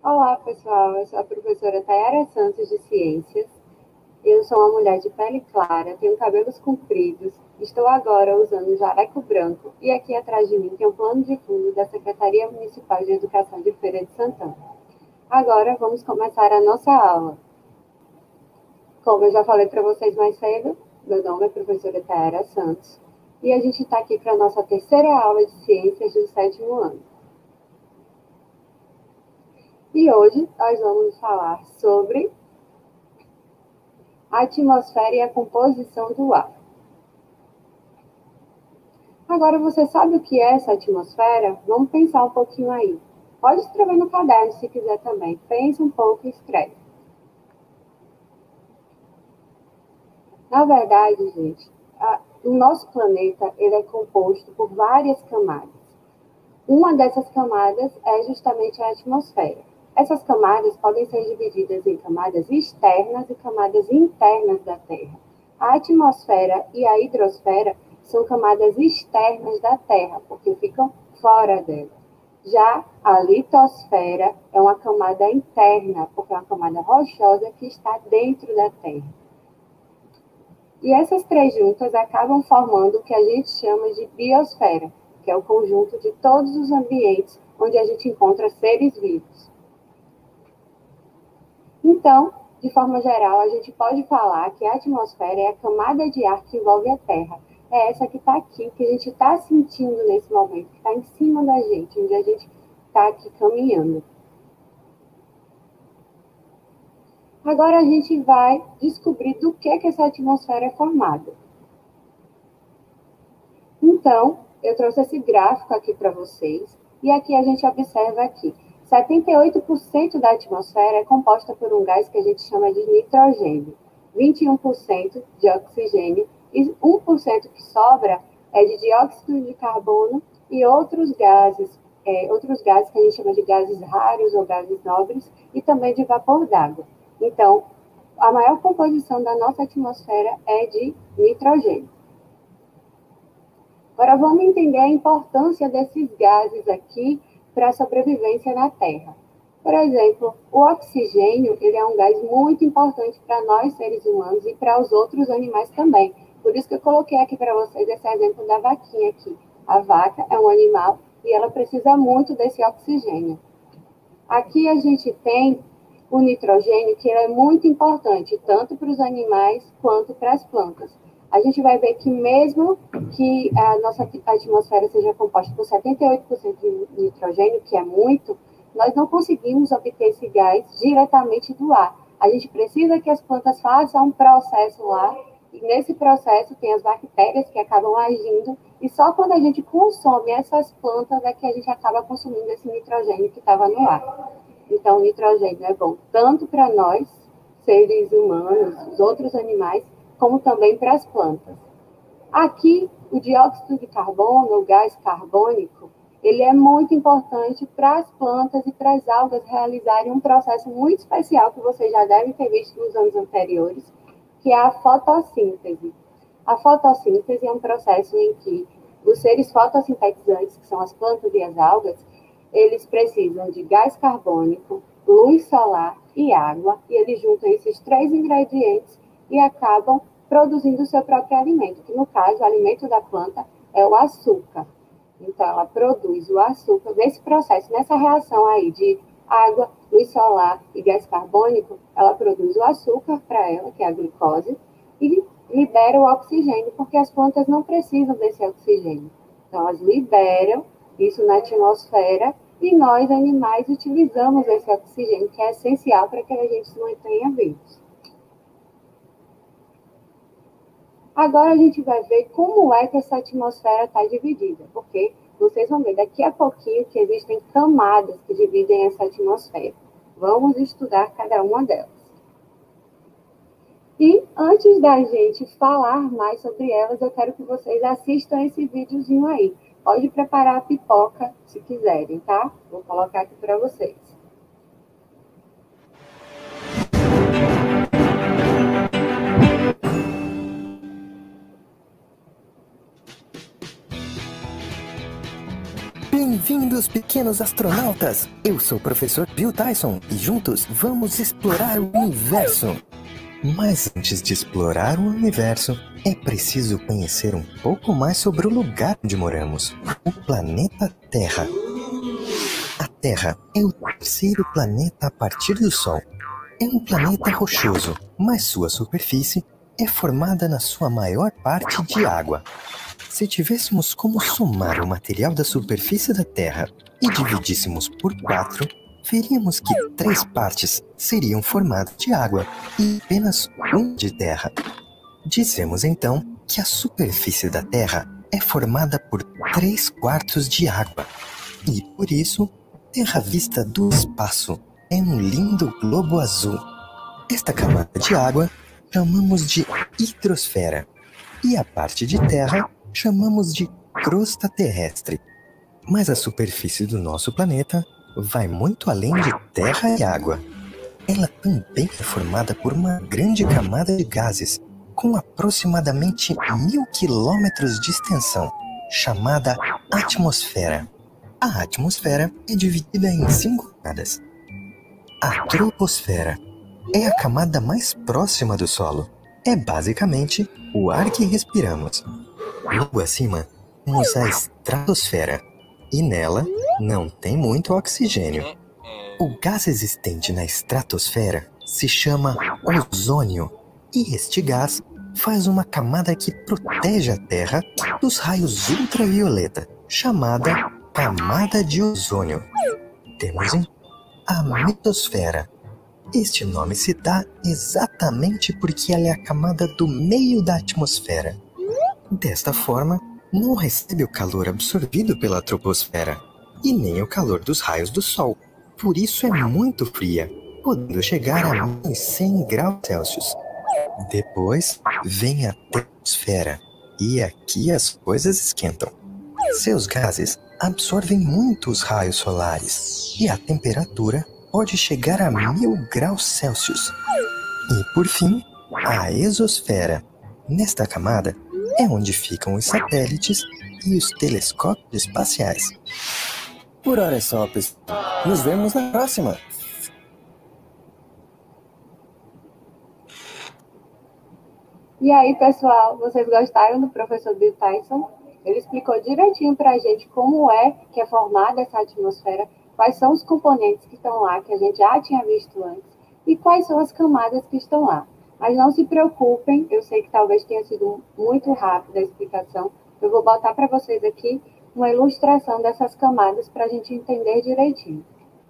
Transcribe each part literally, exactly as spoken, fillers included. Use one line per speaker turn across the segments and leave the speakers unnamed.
Olá, pessoal. Eu sou a professora Tayara Santos, de Ciências. Eu sou uma mulher de pele clara, tenho cabelos compridos, estou agora usando um jaleco branco e aqui atrás de mim tem um plano de fundo da Secretaria Municipal de Educação de Feira de Santana. Agora vamos começar a nossa aula. Como eu já falei para vocês mais cedo, meu nome é professora Tayara Santos e a gente está aqui para a nossa terceira aula de Ciências do sétimo ano. E hoje nós vamos falar sobre a atmosfera e a composição do ar. Agora, você sabe o que é essa atmosfera? Vamos pensar um pouquinho aí. Pode escrever no caderno se quiser também. Pensa um pouco e escreve. Na verdade, gente, a, o nosso planeta ele é composto por várias camadas. Uma dessas camadas é justamente a atmosfera. Essas camadas podem ser divididas em camadas externas e camadas internas da Terra. A atmosfera e a hidrosfera são camadas externas da Terra, porque ficam fora dela. Já a litosfera é uma camada interna, porque é uma camada rochosa que está dentro da Terra. E essas três juntas acabam formando o que a gente chama de biosfera, que é o conjunto de todos os ambientes onde a gente encontra seres vivos. Então, de forma geral, a gente pode falar que a atmosfera é a camada de ar que envolve a Terra. É essa que está aqui, que a gente está sentindo nesse momento, que está em cima da gente, onde a gente está aqui caminhando. Agora a gente vai descobrir do que, que essa atmosfera é formada. Então, eu trouxe esse gráfico aqui para vocês, e aqui a gente observa aqui, setenta e oito por cento da atmosfera é composta por um gás que a gente chama de nitrogênio, vinte e um por cento de oxigênio, e um por cento que sobra é de dióxido de carbono e outros gases, é, outros gases que a gente chama de gases raros ou gases nobres, e também de vapor d'água. Então, a maior composição da nossa atmosfera é de nitrogênio. Agora vamos entender a importância desses gases aqui para a sobrevivência na Terra. Por exemplo, o oxigênio ele é um gás muito importante para nós, seres humanos, e para os outros animais também. Por isso que eu coloquei aqui para vocês esse exemplo da vaquinha aqui. A vaca é um animal e ela precisa muito desse oxigênio. Aqui a gente tem o nitrogênio, que é muito importante, tanto para os animais quanto para as plantas. A gente vai ver que mesmo que a nossa atmosfera seja composta por setenta e oito por cento de nitrogênio, que é muito, nós não conseguimos obter esse gás diretamente do ar. A gente precisa que as plantas façam um processo lá, e nesse processo tem as bactérias que acabam agindo, e só quando a gente consome essas plantas é que a gente acaba consumindo esse nitrogênio que estava no ar. Então, o nitrogênio é bom tanto para nós, seres humanos, os outros animais, como também para as plantas. Aqui, o dióxido de carbono, o gás carbônico, ele é muito importante para as plantas e para as algas realizarem um processo muito especial que vocês já devem ter visto nos anos anteriores, que é a fotossíntese. A fotossíntese é um processo em que os seres fotossintetizantes, que são as plantas e as algas, eles precisam de gás carbônico, luz solar e água, e eles juntam esses três ingredientes e acabam produzindo o seu próprio alimento, que no caso, o alimento da planta é o açúcar. Então, ela produz o açúcar nesse processo, nessa reação aí de água, luz solar e gás carbônico, ela produz o açúcar para ela, que é a glicose, e libera o oxigênio, porque as plantas não precisam desse oxigênio. Então, elas liberam isso na atmosfera e nós, animais, utilizamos esse oxigênio, que é essencial para que a gente se mantenha vivos. Agora a gente vai ver como é que essa atmosfera está dividida, porque vocês vão ver daqui a pouquinho que existem camadas que dividem essa atmosfera. Vamos estudar cada uma delas. E antes da gente falar mais sobre elas, eu quero que vocês assistam esse videozinho aí. Pode preparar a pipoca se quiserem, tá? Vou colocar aqui para vocês.
Bem-vindos, pequenos astronautas! Eu sou o professor Bill Tyson e juntos vamos explorar o universo. Mas antes de explorar o universo, é preciso conhecer um pouco mais sobre o lugar onde moramos, o planeta Terra. A Terra é o terceiro planeta a partir do Sol. É um planeta rochoso, mas sua superfície é formada na sua maior parte de água. Se tivéssemos como somar o material da superfície da Terra e dividíssemos por quatro, veríamos que três partes seriam formadas de água e apenas uma de terra. Dizemos então que a superfície da Terra é formada por três quartos de água. E por isso, Terra vista do espaço é um lindo globo azul. Esta camada de água chamamos de hidrosfera e a parte de terra chamamos de crosta terrestre. Mas a superfície do nosso planeta vai muito além de terra e água. Ela também é formada por uma grande camada de gases, com aproximadamente mil quilômetros de extensão, chamada atmosfera. A atmosfera é dividida em cinco camadas. A troposfera é a camada mais próxima do solo. É basicamente o ar que respiramos. Logo acima, temos a estratosfera, e nela não tem muito oxigênio. O gás existente na estratosfera se chama ozônio, e este gás faz uma camada que protege a Terra dos raios ultravioleta, chamada camada de ozônio. Temos a mesosfera. Este nome se dá exatamente porque ela é a camada do meio da atmosfera. Desta forma, não recebe o calor absorvido pela troposfera e nem o calor dos raios do Sol. Por isso é muito fria, podendo chegar a menos cem graus Celsius. Depois vem a termosfera, e aqui as coisas esquentam. Seus gases absorvem muitos raios solares e a temperatura pode chegar a mil graus Celsius. E por fim, a exosfera. Nesta camada é onde ficam os satélites e os telescópios espaciais. Por hora é só, pessoal. Nos vemos na próxima!
E aí, pessoal, vocês gostaram do professor Bill Tyson? Ele explicou direitinho para a gente como é que é formada essa atmosfera, quais são os componentes que estão lá, que a gente já tinha visto antes, e quais são as camadas que estão lá. Mas não se preocupem, eu sei que talvez tenha sido muito rápida a explicação, eu vou botar para vocês aqui uma ilustração dessas camadas para a gente entender direitinho.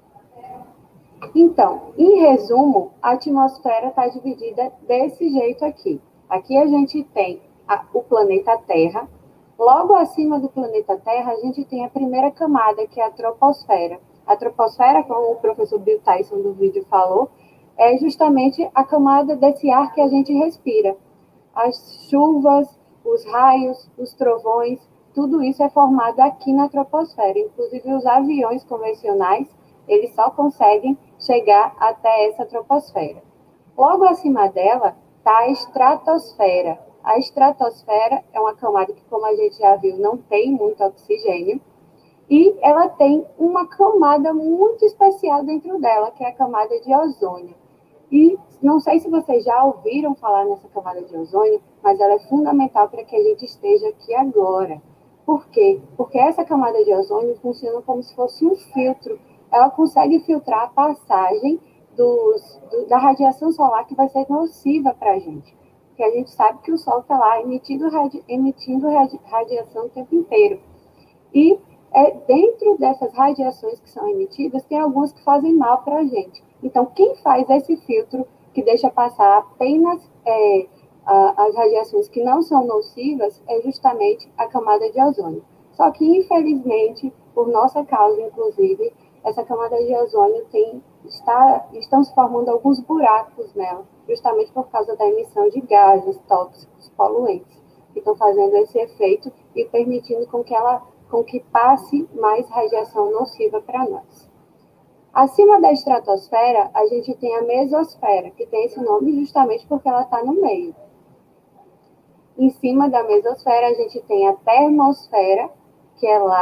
Então, em resumo, a atmosfera está dividida desse jeito aqui. Aqui a gente tem a, o planeta Terra. Logo acima do planeta Terra, a gente tem a primeira camada, que é a troposfera. A troposfera, como o professor Bill Tyson do vídeo falou, é justamente a camada desse ar que a gente respira. As chuvas, os raios, os trovões, tudo isso é formado aqui na troposfera. Inclusive, os aviões convencionais, eles só conseguem chegar até essa troposfera. Logo acima dela está a estratosfera. A estratosfera é uma camada que, como a gente já viu, não tem muito oxigênio, e ela tem uma camada muito especial dentro dela, que é a camada de ozônio. E não sei se vocês já ouviram falar nessa camada de ozônio, mas ela é fundamental para que a gente esteja aqui agora. Por quê? Porque essa camada de ozônio funciona como se fosse um filtro. Ela consegue filtrar a passagem dos, do, da radiação solar que vai ser nociva para a gente. Porque a gente sabe que o Sol está lá emitindo, radi, emitindo radi, radiação o tempo inteiro. E é, dentro dessas radiações que são emitidas, tem algumas que fazem mal para a gente. Então, quem faz esse filtro que deixa passar apenas é, a, as radiações que não são nocivas é justamente a camada de ozônio. Só que, infelizmente, por nossa causa, inclusive, essa camada de ozônio tem, está, estão se formando alguns buracos nela, justamente por causa da emissão de gases tóxicos, poluentes, que estão fazendo esse efeito e permitindo com que ela com que passe mais radiação nociva para nós. Acima da estratosfera, a gente tem a mesosfera, que tem esse nome justamente porque ela está no meio. Em cima da mesosfera, a gente tem a termosfera, que é lá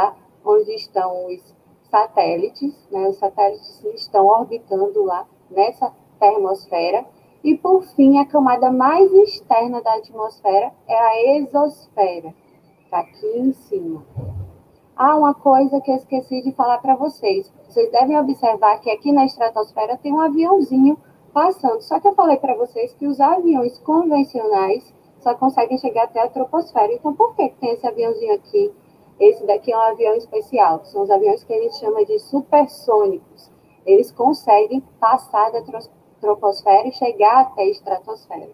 onde estão os satélites, né? Os satélites estão orbitando lá nessa termosfera. E, por fim, a camada mais externa da atmosfera é a exosfera, está aqui em cima. Ah, uma coisa que eu esqueci de falar para vocês. Vocês devem observar que aqui na estratosfera tem um aviãozinho passando. Só que eu falei para vocês que os aviões convencionais só conseguem chegar até a troposfera. Então, por que tem esse aviãozinho aqui? Esse daqui é um avião especial. São os aviões que a gente chama de supersônicos. Eles conseguem passar da troposfera e chegar até a estratosfera.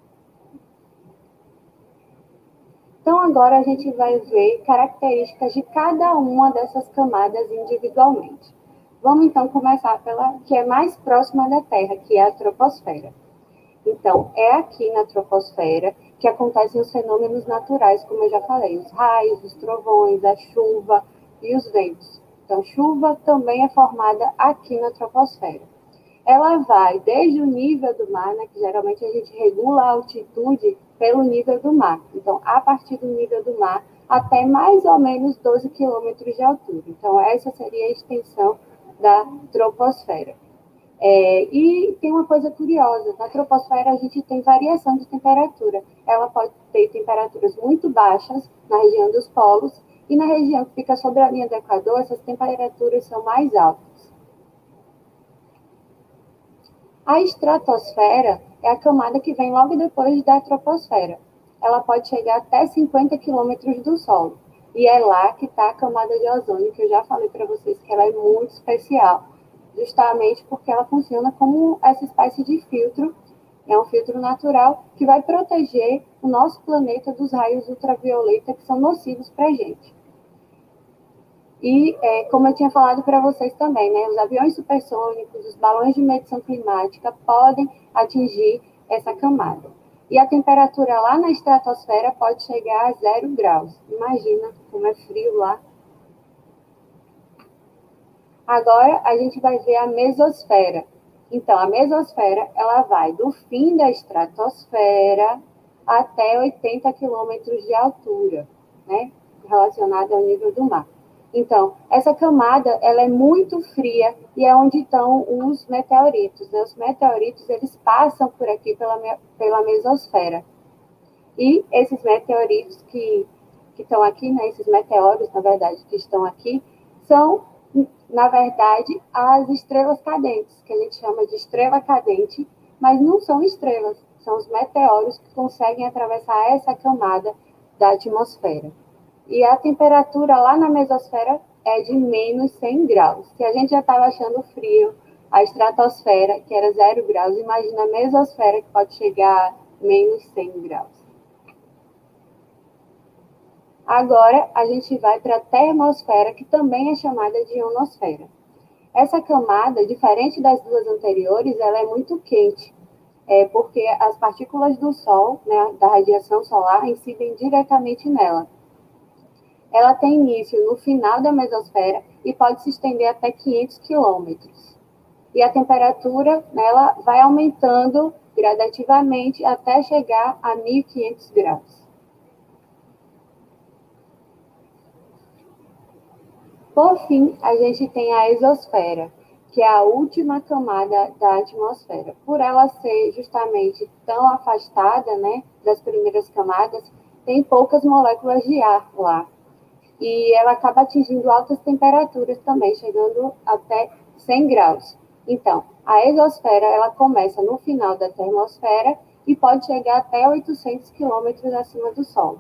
Então, agora a gente vai ver características de cada uma dessas camadas individualmente. Vamos, então, começar pela que é mais próxima da Terra, que é a troposfera. Então, é aqui na troposfera que acontecem os fenômenos naturais, como eu já falei, os raios, os trovões, a chuva e os ventos. Então, chuva também é formada aqui na troposfera. Ela vai desde o nível do mar, né, que geralmente a gente regula a altitude pelo nível do mar. Então, a partir do nível do mar, até mais ou menos doze quilômetros de altura. Então, essa seria a extensão da troposfera. É, e tem uma coisa curiosa, na troposfera a gente tem variação de temperatura. Ela pode ter temperaturas muito baixas na região dos polos, e na região que fica sobre a linha do Equador, essas temperaturas são mais altas. A estratosfera é a camada que vem logo depois da troposfera. Ela pode chegar até cinquenta quilômetros do solo. E é lá que está a camada de ozônio, que eu já falei para vocês que ela é muito especial, justamente porque ela funciona como essa espécie de filtro, é um filtro natural que vai proteger o nosso planeta dos raios ultravioleta que são nocivos para a gente. E, é, como eu tinha falado para vocês também, né, os aviões supersônicos, os balões de medição climática podem atingir essa camada. E a temperatura lá na estratosfera pode chegar a zero graus. Imagina como é frio lá. Agora, a gente vai ver a mesosfera. Então, a mesosfera, ela vai do fim da estratosfera até oitenta quilômetros de altura, né, relacionada ao nível do mar. Então, essa camada, ela é muito fria e é onde estão os meteoritos, né? Os meteoritos, eles passam por aqui pela, pela mesosfera. E esses meteoritos que, que estão aqui, né? Esses meteoros, na verdade, que estão aqui, são, na verdade, as estrelas cadentes, que a gente chama de estrela cadente, mas não são estrelas, são os meteoros que conseguem atravessar essa camada da atmosfera. E a temperatura lá na mesosfera é de menos cem graus. Se a gente já estava achando frio, a estratosfera, que era zero graus, imagina a mesosfera, que pode chegar a menos cem graus. Agora, a gente vai para a termosfera, que também é chamada de ionosfera. Essa camada, diferente das duas anteriores, ela é muito quente, é porque as partículas do Sol, né, da radiação solar, incidem diretamente nela. Ela tem início no final da mesosfera e pode se estender até quinhentos quilômetros. E a temperatura nela vai aumentando gradativamente até chegar a mil e quinhentos graus. Por fim, a gente tem a exosfera, que é a última camada da atmosfera. Por ela ser justamente tão afastada, né, das primeiras camadas, tem poucas moléculas de ar lá. E ela acaba atingindo altas temperaturas também, chegando até cem graus. Então, a exosfera, ela começa no final da termosfera e pode chegar até oitocentos quilômetros acima do Sol.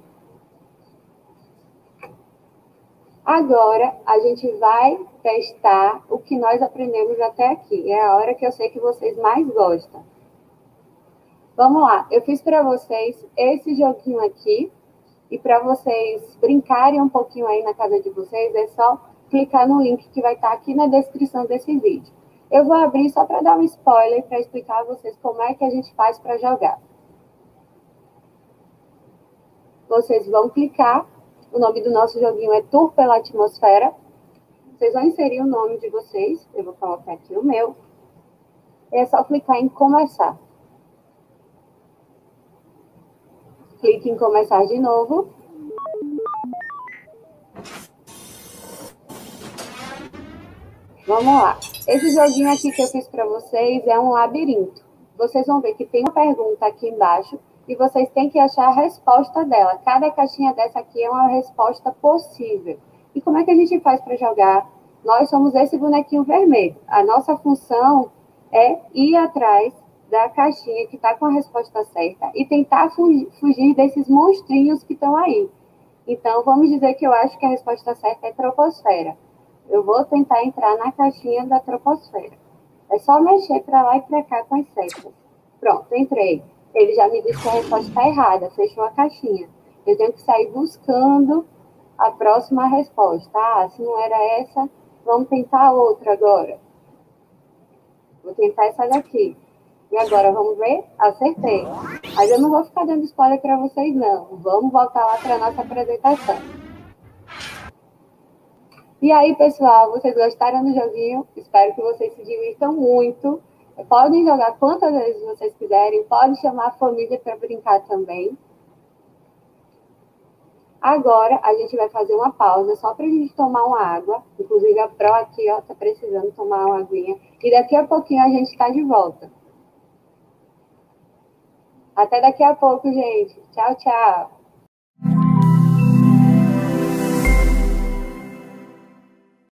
Agora, a gente vai testar o que nós aprendemos até aqui. É a hora que eu sei que vocês mais gostam. Vamos lá, eu fiz para vocês esse joguinho aqui. E para vocês brincarem um pouquinho aí na casa de vocês, é só clicar no link que vai estar aqui na descrição desse vídeo. Eu vou abrir só para dar um spoiler, para explicar a vocês como é que a gente faz para jogar. Vocês vão clicar, o nome do nosso joguinho é Tour pela Atmosfera. Vocês vão inserir o nome de vocês, eu vou colocar aqui o meu. É só clicar em começar. Clique em começar de novo. Vamos lá. Esse joguinho aqui que eu fiz para vocês é um labirinto. Vocês vão ver que tem uma pergunta aqui embaixo e vocês têm que achar a resposta dela. Cada caixinha dessa aqui é uma resposta possível. E como é que a gente faz para jogar? Nós somos esse bonequinho vermelho. A nossa função é ir atrás da caixinha que está com a resposta certa e tentar fugir desses monstrinhos que estão aí. Então, vamos dizer que eu acho que a resposta certa é troposfera. Eu vou tentar entrar na caixinha da troposfera. É só mexer para lá e para cá com as setas. Pronto, entrei. Ele já me disse que a resposta está errada, fechou a caixinha. Eu tenho que sair buscando a próxima resposta. Ah, se não era essa, vamos tentar outra agora. Vou tentar essa daqui. E agora, vamos ver? Acertei. Mas eu não vou ficar dando spoiler para vocês, não. Vamos voltar lá para a nossa apresentação. E aí, pessoal, vocês gostaram do joguinho? Espero que vocês se divirtam muito. Podem jogar quantas vezes vocês quiserem. Pode chamar a família para brincar também. Agora, a gente vai fazer uma pausa só para a gente tomar uma água. Inclusive, a Pro aqui, ó, tá precisando tomar uma aguinha. E daqui a pouquinho a gente está de volta. Até daqui a pouco, gente. Tchau, tchau.